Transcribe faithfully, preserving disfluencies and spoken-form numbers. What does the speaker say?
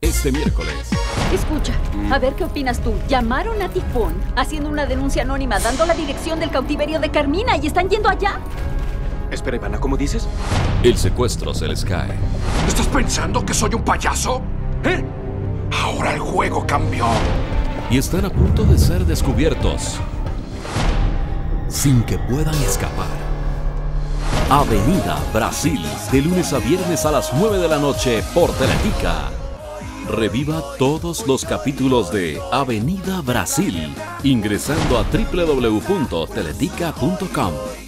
este miércoles. Escucha, a ver qué opinas tú. Llamaron a Tifón haciendo una denuncia anónima, dando la dirección del cautiverio de Carmina y están yendo allá. Espera, Ivana, ¿cómo dices? El secuestro se les cae. ¿Estás pensando que soy un payaso? ¿Eh? Ahora el juego cambió. Y están a punto de ser descubiertos sin que puedan escapar. Avenida Brasil, de lunes a viernes a las nueve de la noche por Teletica. Reviva todos los capítulos de Avenida Brasil ingresando a doble u doble u doble u punto teletica punto com.